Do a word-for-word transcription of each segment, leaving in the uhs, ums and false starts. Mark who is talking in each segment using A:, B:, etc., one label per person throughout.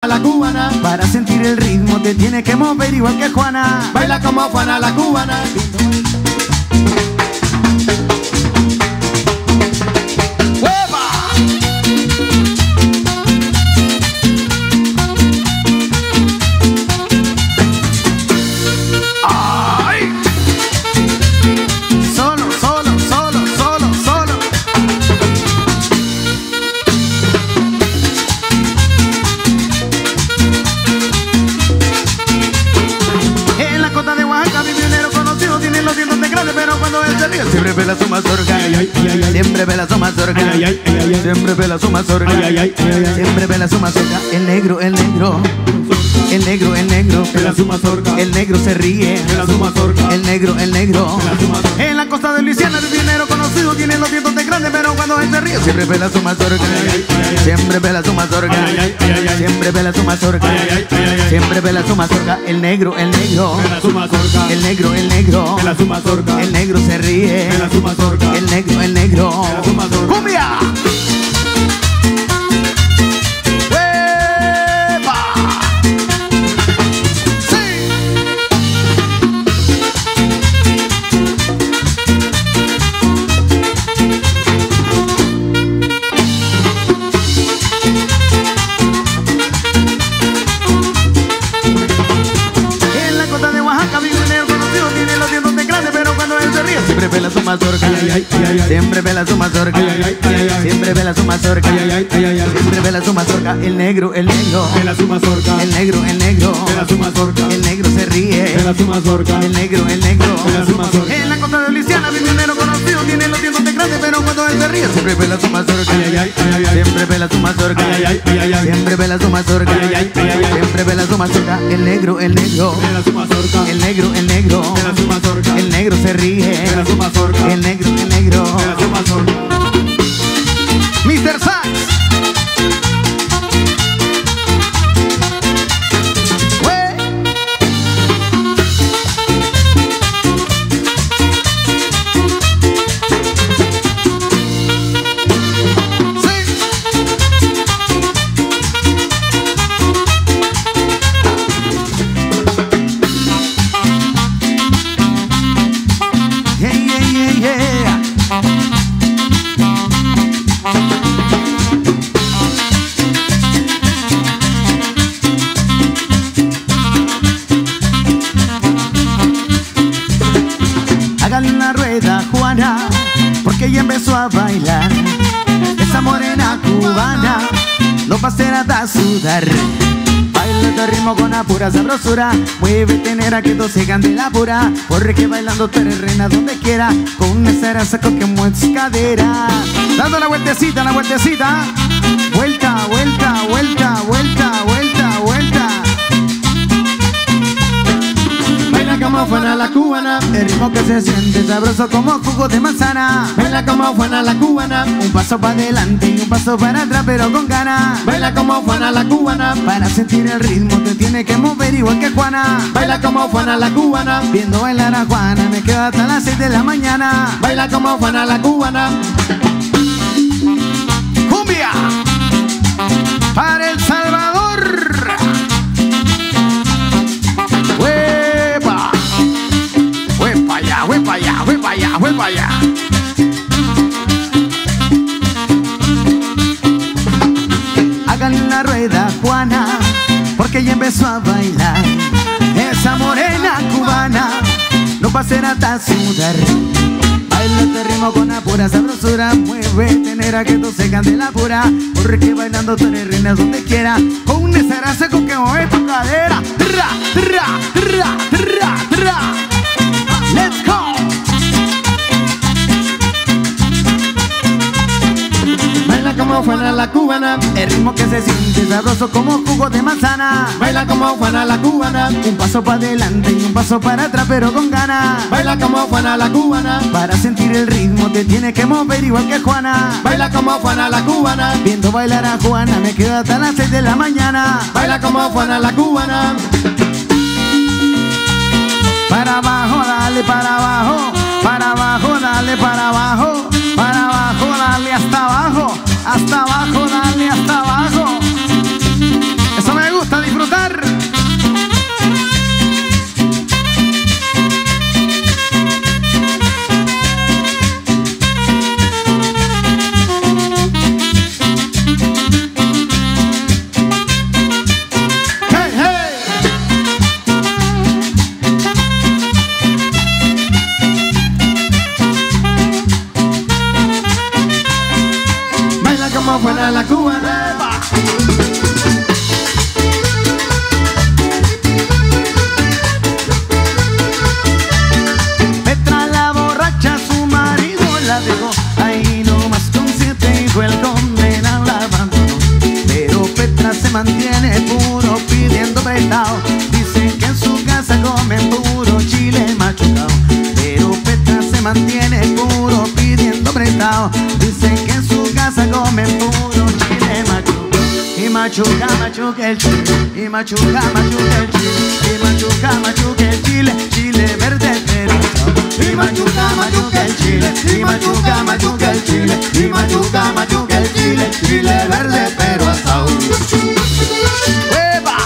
A: la cubana.
B: Para sentir el ritmo te tienes que mover igual que Juana.
A: Baila como Juana la cubana.
B: Siempre pela su mazorca, siempre pela su mazorca, siempre pela su mazorca, siempre pela su mazorca. El negro, el negro, el negro, el negro,
A: pela su mazorca.
B: El negro se ríe,
A: pela su mazorca.
B: El negro, el negro,
A: en la costa de Luisiana el dinero conocido tiene los dientes de grande, pero cuando él se ríe
B: siempre pela su mazorca, siempre pela su mazorca, siempre pela su mazorca, siempre pela su mazorca. El negro, el negro,
A: pela su mazorca.
B: El negro, el negro,
A: pela su mazorca.
B: El negro se ríe,
A: pela su mazorca.
B: El negro, el negro,
A: pela su mazorca.
B: ¡Cumbia! Siempre pela su mazorca, siempre pela su mazorca, siempre pela su mazorca, siempre pela su mazorca. El negro, el negro,
A: pela su mazorca.
B: El negro, el negro,
A: pela su mazorca.
B: El negro se ríe,
A: pela su mazorca.
B: El negro, el negro,
A: pela su mazorca.
B: En la costa de Luisiana mi dinero conocido tiene los dientes de grande, pero cuando él se ríe siempre pela su mazorca, siempre pela su mazorca, siempre pela su mazorca, siempre pela su mazorca. El negro, el negro,
A: pela su mazorca.
B: El negro, el negro,
A: pela su mazorca.
B: El negro se ríe,
A: pela su mazorca.
B: El negro, el negro,
A: pela su mazorca.
B: mister Sax. Hágale una rueda, Juana, porque ella empezó a bailar. Esa morena cubana no va a hacer hasta sudar. Baila de ritmo con la pura sabrosura. Muévete, nera, que todos se de la pura. Porque bailando tú eres reina donde quiera. Con una cera saco que mueve tus caderas. Dando la vueltecita, la vueltecita. Vuelta, vuelta, vuelta, vuelta, vuelta, vuelta.
A: Como Juana la cubana,
B: el ritmo que se siente sabroso como jugo de manzana.
A: Baila como Juana la cubana,
B: un paso para adelante y un paso para atrás pero con ganas.
A: Baila como Juana la cubana,
B: para sentir el ritmo te tiene que mover igual que Juana.
A: Baila como Juana la cubana,
B: viendo bailar a Juana me quedo hasta las seis de la mañana.
A: Baila como Juana la cubana.
B: ¡Cumbia! Para El Salvador. Voy para allá, voy para allá, voy para allá. Hagan la rueda, Juana, porque ella empezó a bailar. Esa morena cubana no va a hacer hasta sudar. Baila este ritmo con la pura sabrosura. Muévete, nera, que tú se cante la pura. Porque bailando tú eres reina donde quiera. Con un escena seco que mueve tu cadera. Tra, tra, tra, tra, tra. Let's go.
A: Baila como Juana la cubana,
B: el ritmo que se siente sabroso como jugo de manzana.
A: Baila como Juana la cubana,
B: un paso para adelante y un paso para atrás pero con ganas.
A: Baila como Juana la cubana,
B: para sentir el ritmo te tienes que mover igual que Juana.
A: Baila como Juana la cubana,
B: viendo bailar a Juana me quedo hasta las seis de la mañana.
A: Baila como Juana la cubana.
B: Para abajo, dale para abajo, para abajo, dale para abajo, para abajo, dale hasta abajo, hasta abajo, dale hasta abajo. Eso me gusta. puro pidiendo prestado. Dicen que en su casa comen puro chile machucado, pero Petra se mantiene puro pidiendo prestado. Dicen que en su casa comen puro chile machucado. Y machuca, machuca el chile, y machuca, machuca el chile, y machuca, machuca el chile, chile verde pero asado. Y machuca, machuca el chile, y machuca, machuca el chile, y machuca, machuca el chile, chile verde pero asado. ¡Hueva!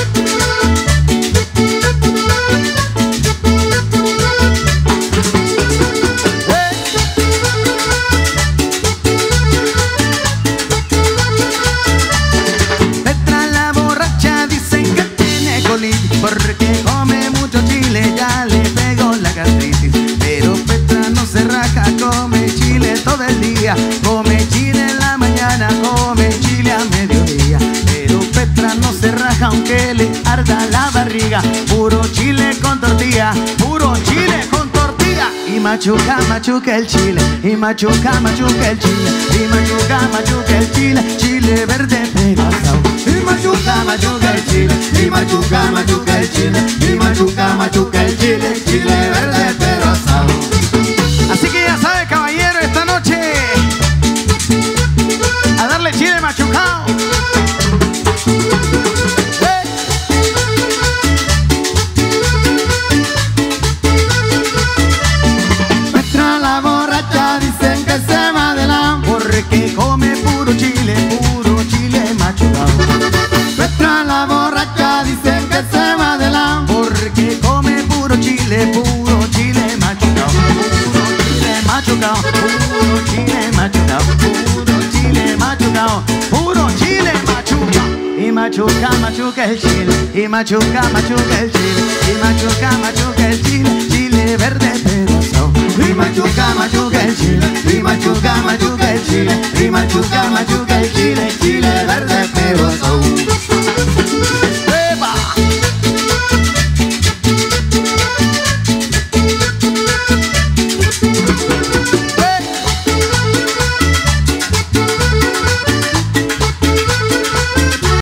B: Porque come mucho chile, ya le pegó la gastritis. Pero Petra no se raja, come chile todo el día. Come chile en la mañana, come chile a mediodía. Pero Petra no se raja aunque le arda la barriga. Puro chile con tortilla, puro chile con tortilla. Y machuca, machuca el chile, y machuca, machuca el chile, y machuca, machuca el chile, chile verde pero asado. Y machuca, machuca el chile, y machuca, machuca el chile, y machuca, machuca el chile, chile verde pero asado.
A: Así que ya sabe, caballero, esta noche a darle chile machucado.
B: Petra la borracha dicen que se va de la, porque come puro chile, puro chile machucado. Petra la borracha dicen que se va de la, porque come puro chile, puro chile machucado, puro chile machucado, puro chile machucado, puro chile machucado, puro chile machucado. Y machuca, machuca el chile, y machuca, machuca el chile, y machuca, machuca el chile, chile verde pero asado. Y machuca, machuca el chile, y machuca, machuca el chile, y machuca, machuca el chile, chile verde pero asado.